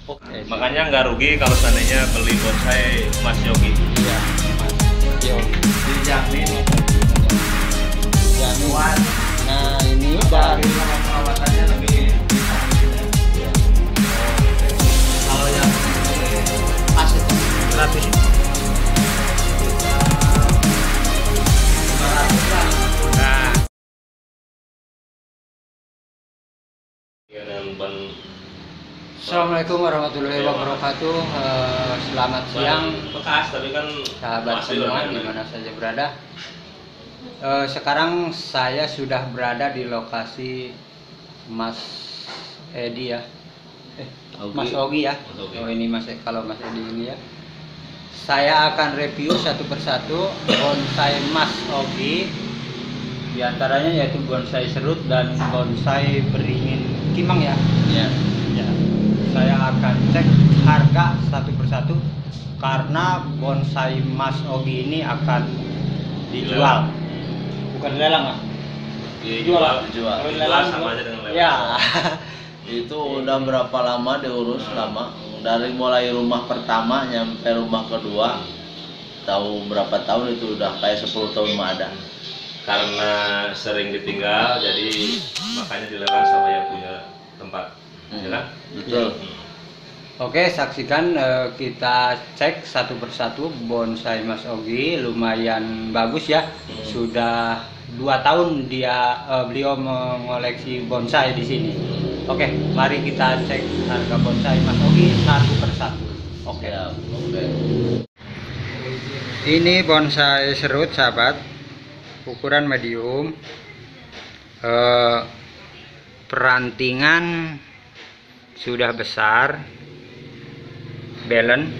Makanya nggak rugi kalau seandainya beli bonsai Mas Yogi. Iya, Mas Yogi. Dijamin. Januan. Nah ini dan perawatannya lebih kalau yang pas itu gratis. Nah, Assalamualaikum warahmatullahi wabarakatuh. Selamat siang, Bekas tapi kan sahabat semua di mana saja berada. Sekarang saya sudah berada di lokasi Mas Edi ya, Mas Ogi ya. Mas Ogi. Oh ini Mas, kalau Mas Edi ini ya. Saya akan review satu persatu bonsai Mas Ogi. Di antaranya yaitu bonsai serut dan bonsai beringin kimang ya. ya. Ya, saya akan cek harga satu persatu karena bonsai Mas Ogi ini akan dijual, bukan dilelang lah. dijual. Dijual. Kalau Dijual sama aja dengan lelang. Ya, Itu udah berapa lama diurus? Lama. Dari mulai rumah pertama nyampe rumah kedua, tahu berapa tahun itu udah kayak 10 tahun mah ada. Karena sering ditinggal jadi makanya dilelang sama yang punya tempat. Ya kan? Betul. oke, saksikan kita cek satu persatu bonsai Mas Ogi. Lumayan bagus ya. Sudah 2 tahun beliau mengoleksi bonsai di sini. Oke, mari kita cek harga bonsai Mas Ogi satu persatu. Oke. Ya, oke. Ini bonsai serut sahabat, ukuran medium, perantingan sudah besar, balance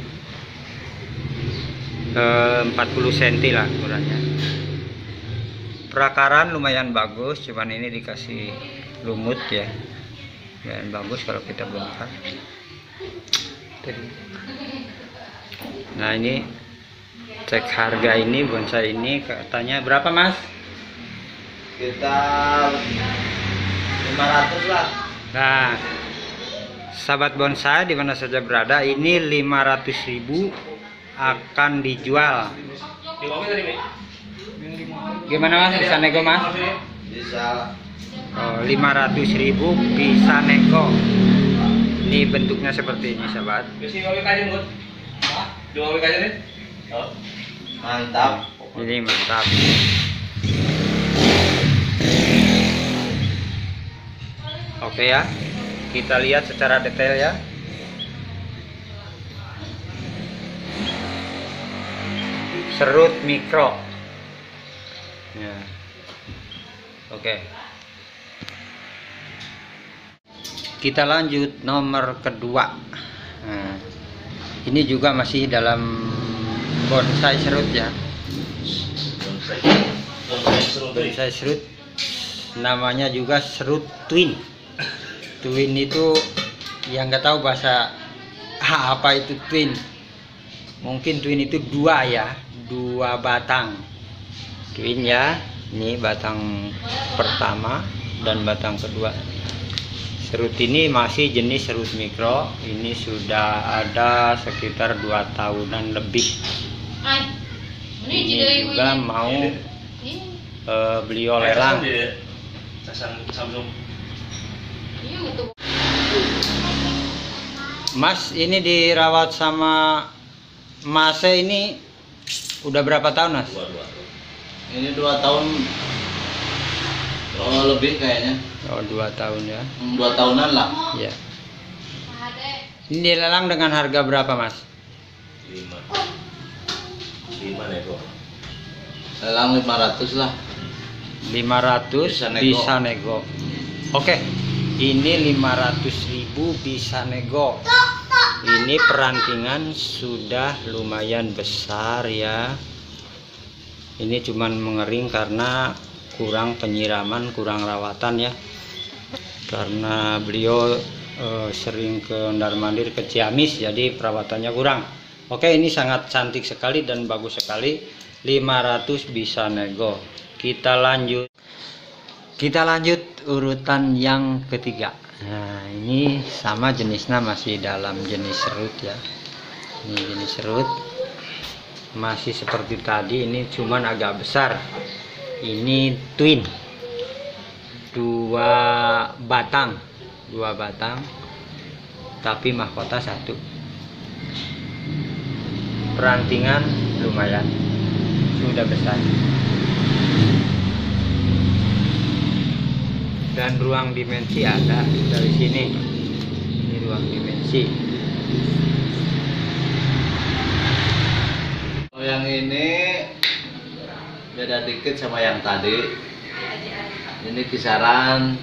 40 cm lah ukurannya. Perakaran lumayan bagus, cuman ini dikasih lumut ya, lumayan bagus kalau kita bongkar. Nah ini cek harga ini bonsai ini katanya berapa Mas? Kita 500 lah. Nah, sahabat bonsai di mana saja berada, ini 500.000 akan dijual. Gimana Mas, bisa nego Mas? Bisa. Oh, 500.000 bisa nego. Ini bentuknya seperti ini sahabat. Mantap. Ini mantap. Oke ya, kita lihat secara detail ya. Serut mikro. Ya. Oke. Kita lanjut nomor kedua. Nah, ini juga masih dalam bonsai serut ya. Bonsai serut. Namanya juga serut twin. Twin itu yang nggak tahu bahasa apa itu twin. Mungkin twin itu dua ya, 2 batang. Twin ya. Ini batang pertama dan batang kedua. Serut ini masih jenis serut mikro. Ini sudah ada sekitar 2 tahunan lebih. Ini juga mau beliau lelang. Mas, ini dirawat sama Mas ini udah berapa tahun Mas? Ini 2 tahun lebih kayaknya. Oh 2 tahun ya. 2 tahunan lah. Ya. Ini dilelang dengan harga berapa Mas? 5 nego. Lelang 500 lah. 500 bisa nego. Oke. Ini 500.000 bisa nego. Ini perantingan sudah lumayan besar ya. Ini cuman mengering karena kurang penyiraman, kurang rawatan ya. Karena beliau sering ke ondar mandir ke Ciamis, jadi perawatannya kurang. Oke, ini sangat cantik sekali dan bagus sekali. 500 bisa nego. Kita lanjut urutan yang ketiga. Nah, ini sama jenisnya, masih dalam jenis serut ya. Ini jenis serut. Masih seperti tadi, ini cuman agak besar. Ini twin. Dua batang. Tapi mahkota satu. Perantingan lumayan. Sudah besar. Dan ruang dimensi ada dari sini. Ini ruang dimensi. Kalau yang ini beda dikit sama yang tadi. Ini kisaran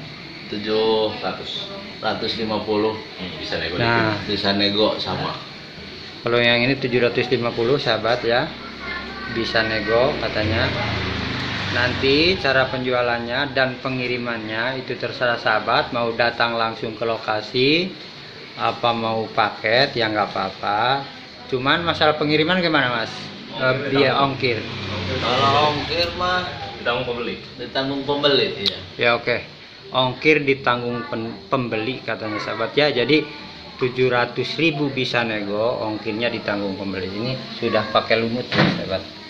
750. Bisa nego Nah, Bisa nego sama. kalau yang ini 750 sahabat ya. Bisa nego katanya. Nanti cara penjualannya dan pengirimannya itu terserah sahabat, mau datang langsung ke lokasi apa mau paket ya nggak apa-apa. Cuman masalah pengiriman gimana Mas? Biaya ongkir. Kalau ongkir mah ditanggung pembeli iya. Ya oke. Ongkir ditanggung pembeli katanya sahabat ya. Jadi 700.000 bisa nego, ongkirnya ditanggung pembeli. Ini sudah pakai lumut ya sahabat.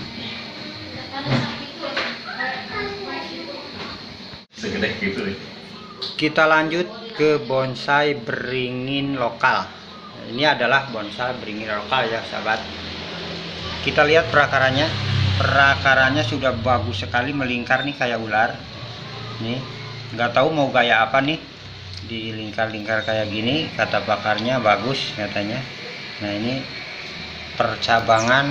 segede gitu nih. Kita lanjut ke bonsai beringin lokal. Ini adalah bonsai beringin lokal ya sahabat. Kita lihat perakarannya. Perakarannya sudah bagus sekali, melingkar nih kayak ular. Nih, nggak tahu mau gaya apa nih. Dilingkar-lingkar kayak gini, kata pakarnya bagus katanya. Nah ini percabangan,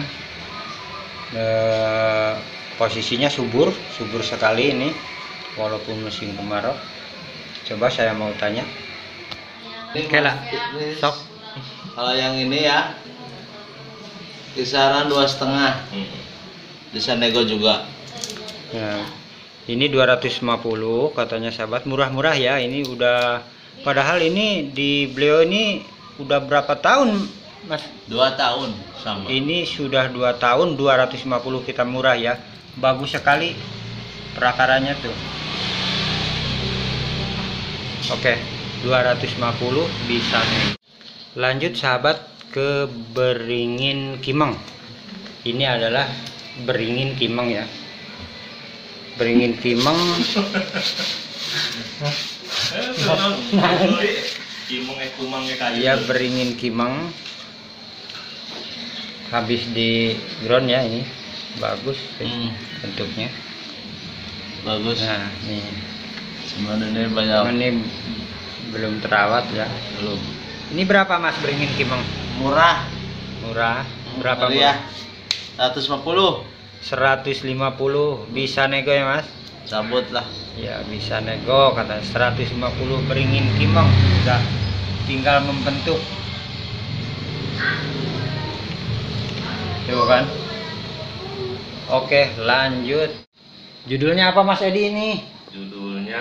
posisinya subur sekali ini. Walaupun musim kemarau. Coba saya mau tanya. Oke lah, sok. Kalau yang ini ya kisaran 2,5. Bisa nego juga. Ya, ini 250 katanya sahabat, murah-murah ya. Ini udah, padahal ini di beliau ini udah berapa tahun Mas? 2 tahun sama. Ini sudah 2 tahun, 250 kita murah ya. Bagus sekali perakarannya tuh. Oke, 250 bisa nih. Lanjut sahabat ke beringin kimeng. Ini adalah beringin kimeng ya. Beringin kimeng. Iya, beringin kimeng. Habis di ground ya ini. Bagus bentuknya. Bagus. Nah, nih. Cuman ini banyak. Ini belum terawat ya. Belum. Ini berapa Mas beringin kimeng? Murah. Murah. Berapa ya? Mas? 150. 150 bisa nego ya Mas? Cabut lah. Ya bisa nego kata 150 beringin kimeng, udah tinggal membentuk. Tuh kan. Oke, lanjut. Judulnya apa Mas Edi ini? Judulnya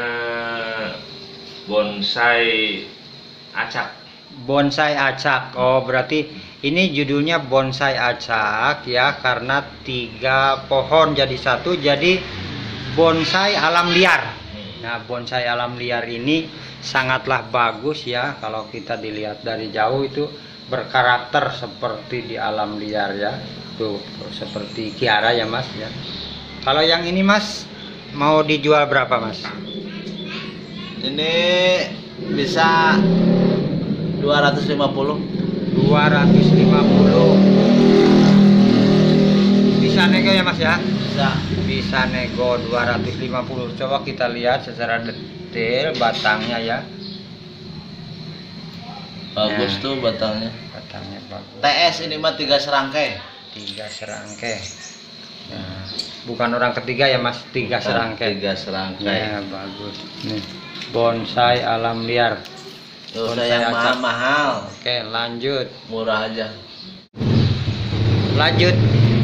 bonsai acak. Bonsai acak. Oh, berarti ini judulnya bonsai acak ya, karena 3 pohon jadi satu, jadi bonsai alam liar. Nah, bonsai alam liar ini sangatlah bagus ya. Kalau kita dilihat dari jauh itu berkarakter seperti di alam liar ya. Tuh, seperti kiara ya Mas ya. Kalau yang ini Mas mau dijual berapa Mas? Ini bisa 250. 250. Bisa nego ya Mas ya? Bisa nego 250. Coba kita lihat secara detail batangnya ya. Bagus Nah, tuh batangnya. Batangnya bagus. TS ini mah 3 serangkai. 3 serangkai. Nah, bukan orang ketiga ya Mas, 3 serangkai. 3 serangkai. Ya, bagus. Nih, bonsai alam liar. Bonsai yang acak. mahal. Oke, lanjut. Murah aja. Lanjut.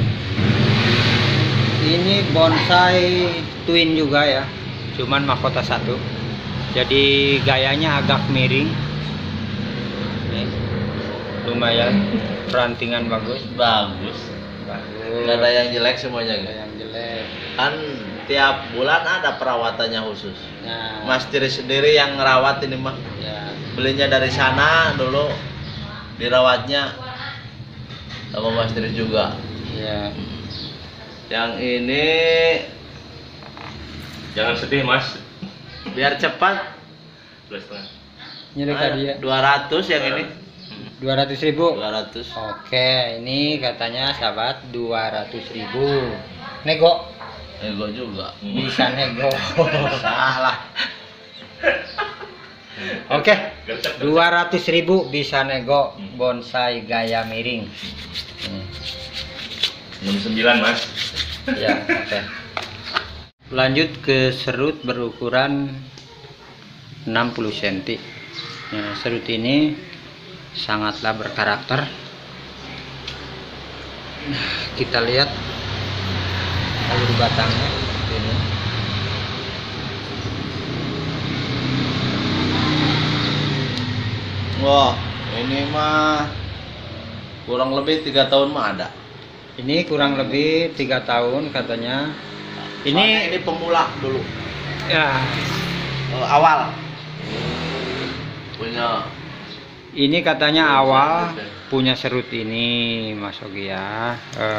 Ini bonsai twin juga ya. Cuman mahkota satu. Jadi gayanya agak miring. Nih. Lumayan. Perantingan bagus. Bagus. Bagus. Nggak ada yang jelek semuanya. Ada yang jelek. Kan tiap bulan ada perawatannya khusus. Nah, Mas Tiri sendiri yang ngerawat ini mah. ya. Belinya dari sana dulu, dirawatnya sama Mas Tiri juga. Ya. Yang ini Jangan sedih mas. biar cepat 12,5. Ini dia 200 yang ini 200.000. 200. Oke, ini katanya sahabat 200.000. Nego, Ego juga. bisa nego. Salah. Oke, Gercep, gercep. 200.000 bisa nego bonsai gaya miring. 69 mas. Ya, oke. Lanjut ke serut berukuran 60 cm. Nah, serut ini sangatlah berkarakter. Nah, kita lihat alur batangnya ini. Wah, ini mah kurang lebih 3 tahun mah ada. Ini kurang lebih 3 tahun katanya. Soalnya ini pemula dulu, Ya, awal punya. ini katanya awal punya serut ini, Mas Ogi ya.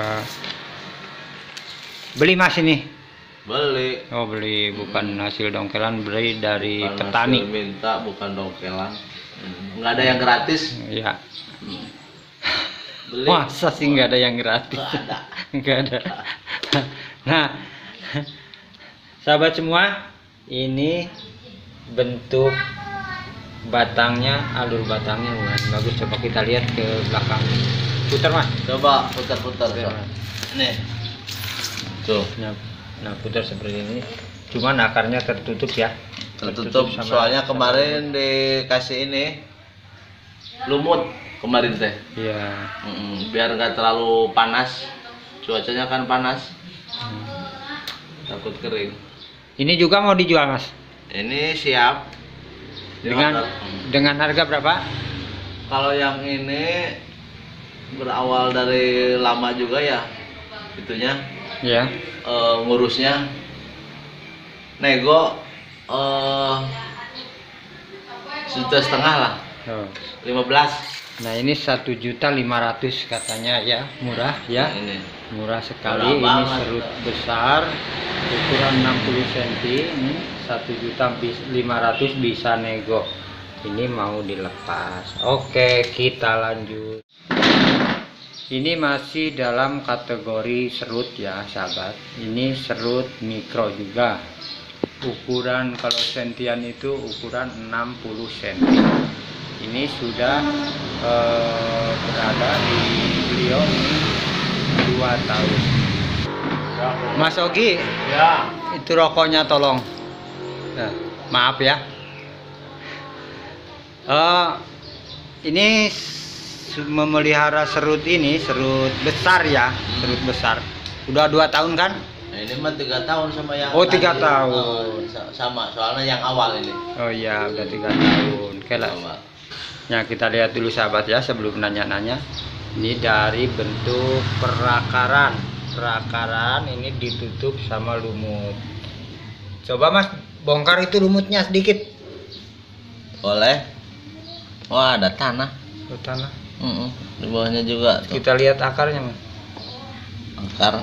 Beli Mas ini? Beli. Oh beli, bukan hasil dongkelan, beli dari Bukan petani. hasil minta, bukan dongkelan. Nggak ada yang gratis. Ya. Beli. Masa sih nggak ada yang gratis? Nggak ada. Nggak ada. Nah, sahabat semua, ini bentuk batangnya, alur batangnya lumayan bagus. Coba kita lihat ke belakang. Putar Mas. Coba putar-putar. Coba. Nih. Tuh. Nah, putar seperti ini. Cuman akarnya tertutup ya. Tertutup sama- soalnya kemarin dikasih ini lumut kemarin teh. Iya. Biar nggak terlalu panas. Cuacanya kan panas. Takut kering. Ini juga mau dijual Mas. Ini siap. Dengan harga berapa? Kalau yang ini berawal dari lama juga ya, itunya Ya. ngurusnya. Nego 1,5 lah, Oh. 15. Nah, ini 1.500.000 katanya ya, murah ya. Nah, ini Murah sekali. Murah Ini banget. serut besar ukuran 60 cm. Ini 1.500.000 bisa nego. Ini mau dilepas. Oke, kita lanjut. Ini masih dalam kategori serut ya sahabat. Ini serut mikro juga. Ukuran kalau sentian itu ukuran 60 cm. Ini sudah berada di beliau 2 tahun. Mas Ogi, ya. itu rokoknya tolong. Nah, maaf ya. Ini memelihara serut ini, serut besar ya, serut besar. Udah 2 tahun kan? Nah, ini mah 3 tahun sama yang Oh, 3 tadi. tahun. Sama, soalnya yang awal ini. Oh iya, udah 3 tahun. Oke lah. Sama. Ya, kita lihat dulu sahabat ya sebelum nanya-nanya. Ini dari bentuk perakaran. Perakaran ini ditutup sama lumut. Coba Mas, bongkar itu lumutnya sedikit. Boleh. Wah, ada tanah. Oh, tanah. Di bawahnya juga tuh. Kita lihat akarnya, Mas. Akar.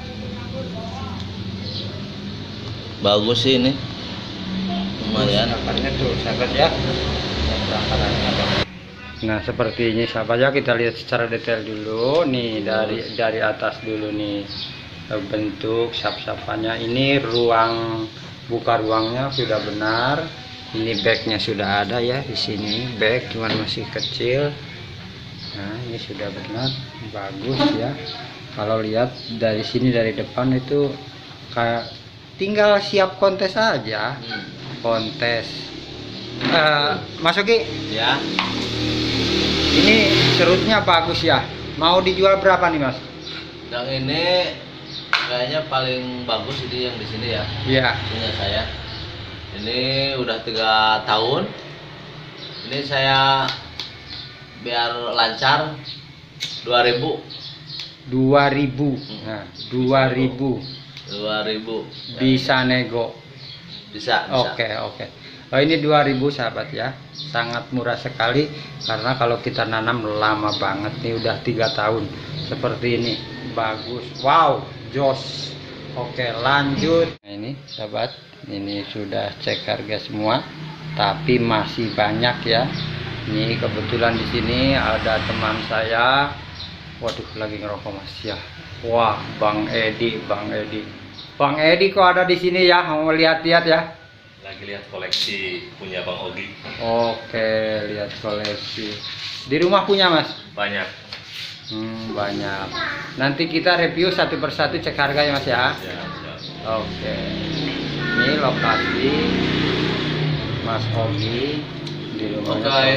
Bagus sih ini. Lumayan. Akarnya tuh sahabat ya. Perakarannya ada. Nah, seperti ini sahabat ya, kita lihat secara detail dulu nih dari atas dulu nih bentuk sap-sapannya. Ini ruang buka ruangnya sudah benar. Ini backnya sudah ada ya di sini, back cuman masih kecil. Nah, ini sudah benar, bagus ya. Kalau lihat dari sini dari depan itu kayak tinggal siap kontes aja. Kontes. Mas Oki, Ya. ini serutnya bagus ya. Mau dijual berapa nih Mas? Yang ini kayaknya paling bagus ini yang di sini ya. Iya. Punya saya. Ini udah 3 tahun. Ini saya biar lancar 2.000. 2.000. Nah, 2.000. 2.000 bisa nego. bisa. Oke. Oh, ini 2.000 sahabat ya, sangat murah sekali karena kalau kita nanam lama banget nih, udah 3 tahun seperti ini. Bagus, wow, jos. Oke, lanjut. Nah, ini sahabat, ini sudah cek harga semua, tapi masih banyak ya. Ini kebetulan di sini ada teman saya, waduh lagi ngerokok mas ya. Wah, Bang Edi kok ada di sini ya, mau lihat-lihat ya. Lagi lihat koleksi punya Bang Ogi. Oke, lihat koleksi. Di rumah punya mas? Banyak. Banyak. Nanti kita review satu persatu, cek harganya mas ya. Ya. Oke. Ini lokasi Mas Ogi di rumahnya. Oke.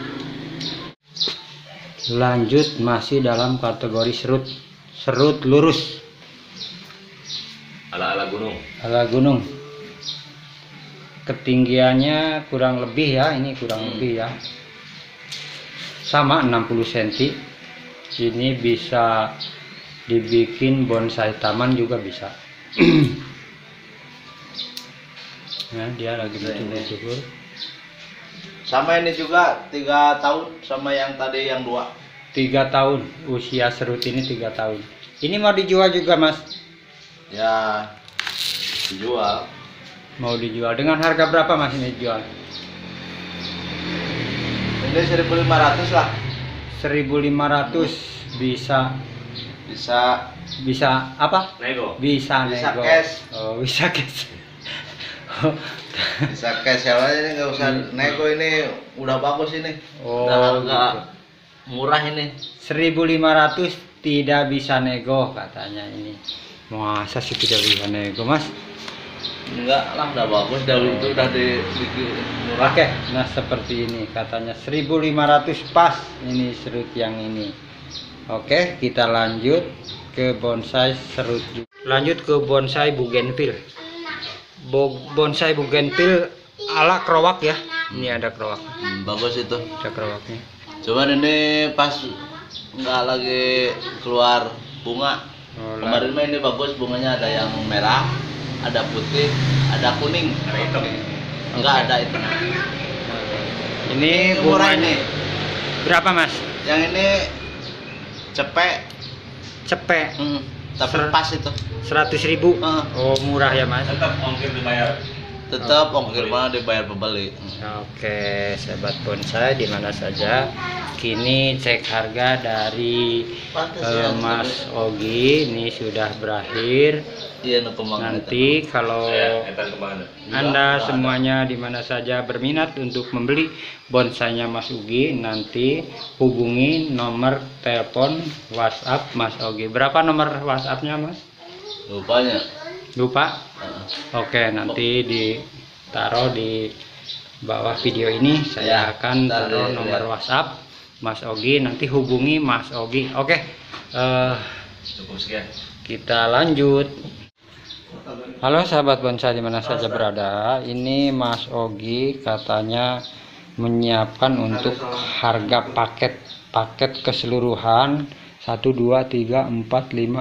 Lanjut, masih dalam kategori serut lurus Ala-ala gunung. ala gunung. Ketinggiannya kurang lebih ya, ini kurang lebih ya, sama 60 cm. Ini bisa dibikin bonsai taman juga bisa. Nah, dia lagi mencukur. Sama ini juga 3 tahun sama yang tadi yang 2. 3 tahun usia serut ini, 3 tahun. Ini mau dijual juga mas? Ya dijual. Mau dijual dengan harga berapa mas ini dijual? Ini 1.500 lah. 1.500 bisa apa? Nego. Bisa Bisa nego. cash. Oh, bisa cash. Bisa cash ya, ini nggak usah nego, ini udah bagus ini. Oh, Udah harga gitu. murah ini. 1.500 tidak bisa nego katanya ini. Masa sih tidak bisa nego mas? Enggak lah, udah bagus, dari itu udah dibikin murah. Oke, nah seperti ini katanya 1.500 pas ini serut yang ini. Oke, kita lanjut ke bonsai serut. Lanjut ke bonsai bougainville. Bonsai bougainville ala kerowak ya. Ini ada kerowak. Bagus itu. Ada kerowaknya. Cuman ini pas nggak lagi keluar bunga. Oh, Kemarin mah ini bagus, bunganya ada yang merah, ada putih, ada kuning. Ada hitam. Enggak ada itu. Ini Murah bunganya ini. berapa mas? Yang ini cepek, Cepek. tapi Ser- pas itu. 100.000. Oh murah ya mas. Tetap ongkir dibayar. Tetap ongkir mah dibayar pembeli. Oke, sahabat bonsai di mana saja. Kini cek harga dari Mas Ogi ini sudah berakhir. Iya, nu kembang. Nanti kalau Etan kemana? Anda semuanya di mana saja berminat untuk membeli bonsainya Mas Ogi, nanti hubungi nomor telepon WhatsApp Mas Ogi. Berapa nomor WhatsAppnya Mas? Rupanya. Lupa? Oke, nanti ditaruh di bawah video ini. Saya akan taruh nomor WhatsApp Mas Ogi. Nanti hubungi Mas Ogi. Oke, Cukup sekian. kita lanjut. Halo sahabat bonsai di mana saja berada. Ini Mas Ogi katanya menyiapkan untuk harga paket keseluruhan 1, 2, 3, 4, 5, 6, 7,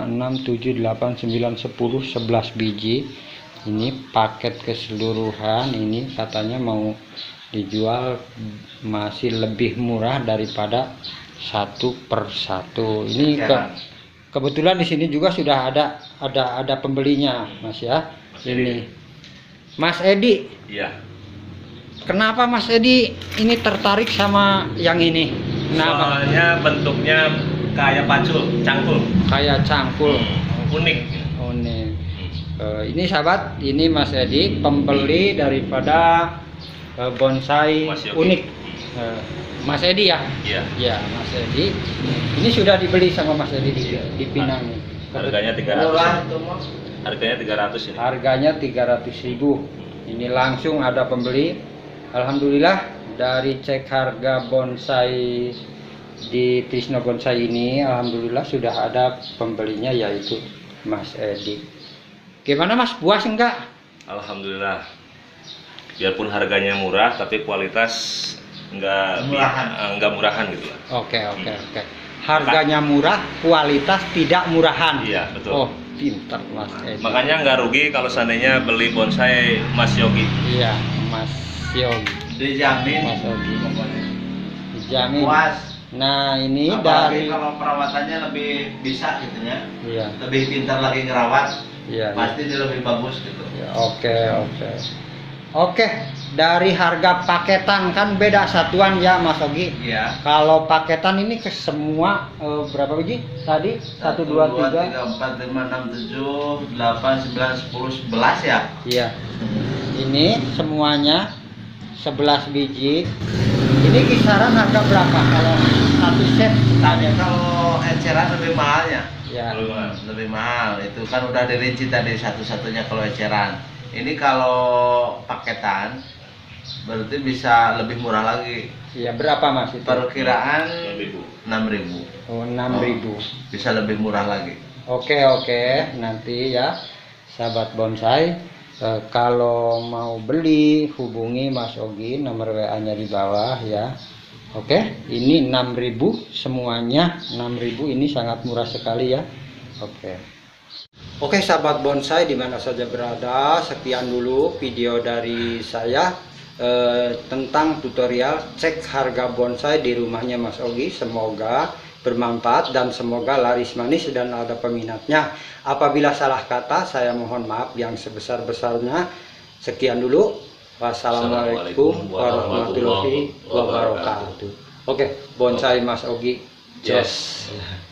8, 9, 10, 11 biji. Ini paket keseluruhan, ini katanya mau dijual masih lebih murah daripada 1 per 1. Ini kebetulan di sini juga sudah ada pembelinya Mas ya. Ini Mas Edi. Iya. Kenapa Mas Edi ini tertarik sama yang ini? Kenapa? Soalnya bentuknya kayak pacul, cangkul. Kayak cangkul. Unik. Oh nih. Ini sahabat, ini Mas Edi pembeli daripada bonsai Mas Yogi. unik. Mas Edi ya? Iya. Ya, Mas Edi. Ini sudah dibeli sama Mas Edi di Pinang nih. Harganya 300. Murah itu mah. Harganya 300 ini. Harganya 300.000. Ini langsung ada pembeli. Alhamdulillah dari cek harga bonsai di Trisno Bonsai ini, alhamdulillah sudah ada pembelinya yaitu Mas Edi. Gimana Mas, puas enggak? Alhamdulillah. Biarpun harganya murah tapi kualitas enggak murahan gitu lah. Oke. Harganya murah, kualitas tidak murahan. Iya, betul. Oh, Pintar Mas Edi. Makanya nggak rugi kalau seandainya beli bonsai Mas Yogi. Iya, Mas Yogi. Dijamin Mas Yogi. pokoknya. Dijamin. Puas. Nah, ini Apalagi dari kalau perawatannya lebih bisa gitu ya. iya, Lebih pintar lagi ngerawat. iya. Pasti dia lebih bagus gitu. Ya, oke, dari harga paketan kan beda satuan ya Mas Ogi. Iya. Kalau paketan ini ke semua berapa biji tadi? 1, 2, 3, 4, 5, 6, 7, 8, 9, 10, 11 ya. iya. Ini semuanya 11 biji. Ini kisaran harga berapa kalau satu set? Tanya kalau eceran lebih mahalnya. Ya. Lebih mahal. Itu kan udah dirinci tadi satu-satunya kalau eceran. Ini kalau paketan berarti bisa lebih murah lagi. Iya, berapa Mas itu? Perkiraan 6.000. 6.000. Oh, 6.000. Bisa lebih murah lagi. Oke, nanti ya sahabat bonsai, kalau mau beli hubungi Mas Ogi, nomor WA-nya di bawah ya. Oke, ini 6.000 semuanya, 6.000 ini sangat murah sekali ya. Oke sahabat bonsai dimana saja berada, sekian dulu video dari saya tentang tutorial cek harga bonsai di rumahnya Mas Ogi. Semoga bermanfaat dan semoga laris manis dan ada peminatnya. Apabila salah kata saya mohon maaf yang sebesar-besarnya. Sekian dulu. Wassalamualaikum warahmatullahi wabarakatuh. Oke, bonsai Mas Ogi. Yes.